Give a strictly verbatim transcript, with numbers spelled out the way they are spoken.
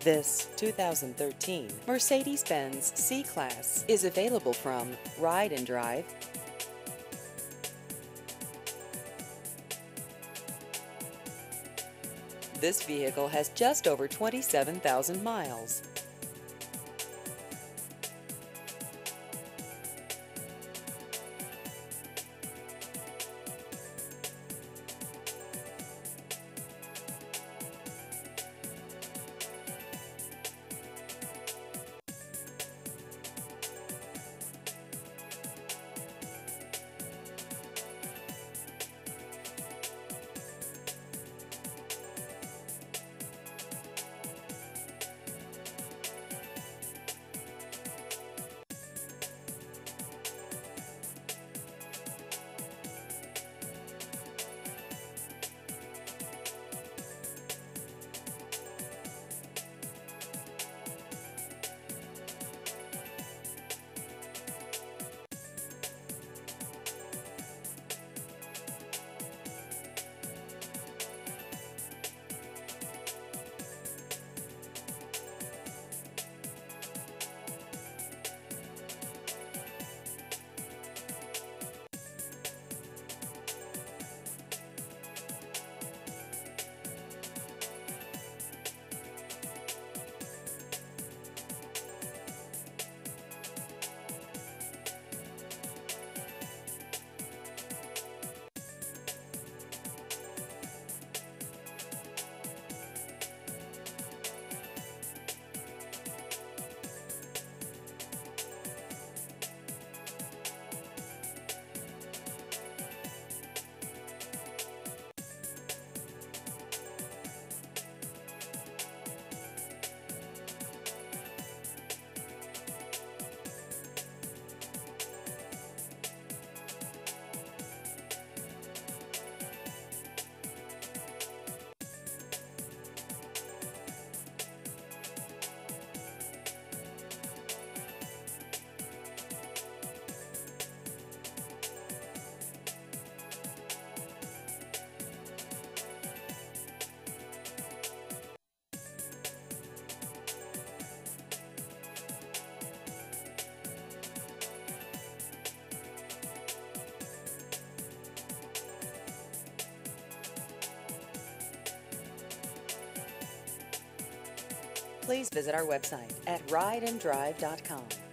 This two thousand thirteen Mercedes-Benz C-Class is available from Ride and Drive. This vehicle has just over twenty-seven thousand miles. Please visit our website at ride and drive dot com.